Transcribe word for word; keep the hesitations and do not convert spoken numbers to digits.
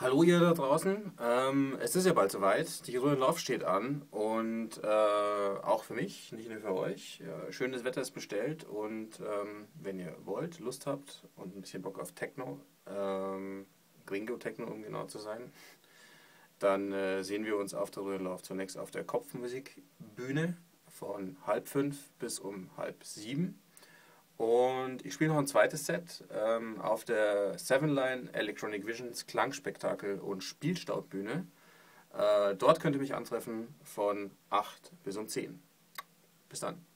Hallo ihr da draußen, ähm, es ist ja bald soweit, die Grüne Lauf steht an und äh, auch für mich, nicht nur für euch. Ja, schönes Wetter ist bestellt und ähm, wenn ihr wollt, Lust habt und ein bisschen Bock auf Techno, ähm, Gringo Techno um genau zu sein, dann äh, sehen wir uns auf der Grüne Lauf zunächst auf der Kopfmusikbühne von halb fünf bis um halb sieben. Und ich spiele noch ein zweites Set ähm, auf der Seven Line Electronic Visions Klangspektakel und Spielstaubbühne. Äh, dort könnt ihr mich antreffen von acht bis um zehn. Bis dann.